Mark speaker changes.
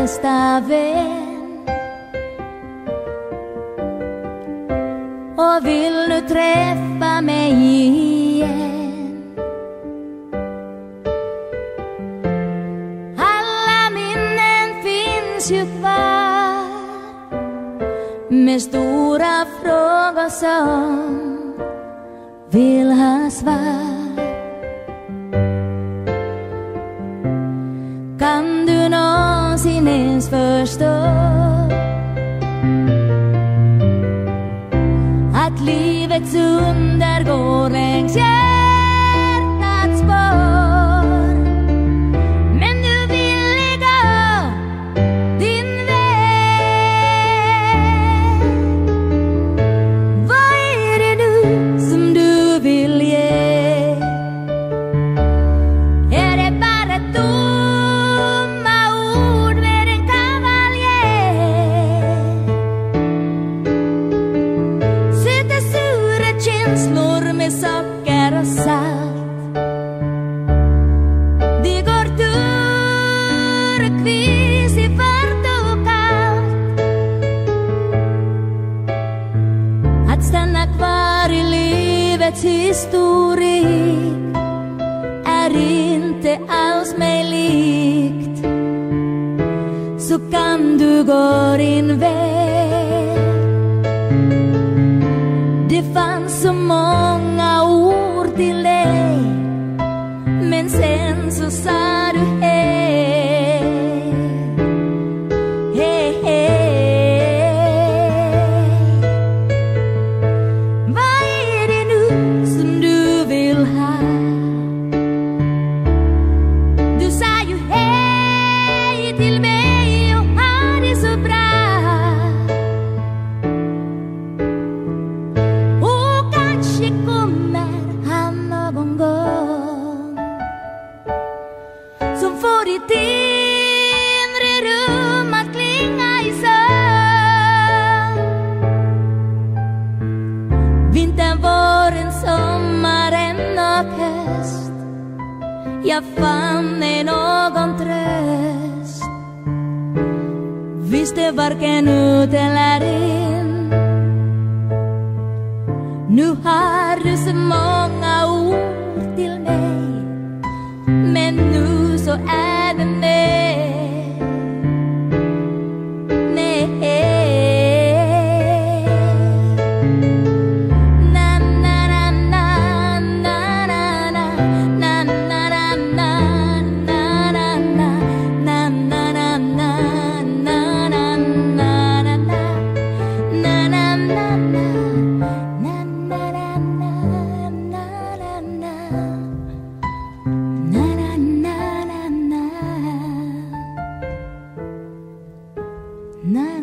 Speaker 1: bästa vän. Och vill nu träffa mig igen. Alla minnen finns ju kvar, med stora frågor som vill ha svar. Kan du någonsin ens förstå att livets under går längs hjärtats spår? Men du ville gå din väg. Vad är det nu som du vill ge? Är det bara tomma ord med en kavaljer? Söta sura känslor med socker och salt. Det går turkvis i varmt och kallt. Att stanna kvar i livets historik är inte alls mig likt. Så kan du gå din väg. Det fanns så många ord till dig, men sen så sa du hej. Hej, hej. Vad är det nu som du vill ha? Du sa ju hej till mig och ha det så bra. Och kanske kommer han någon gång som får ditt inre rum att klinga i sömn. Vintern, våren, sommaren och höst, jag fann en någon tröst. Visste varken ut eller in. Nu har du så många ord till mig, men nu så är det nej. Nej. Na na na na na na na na na na na na na na na na na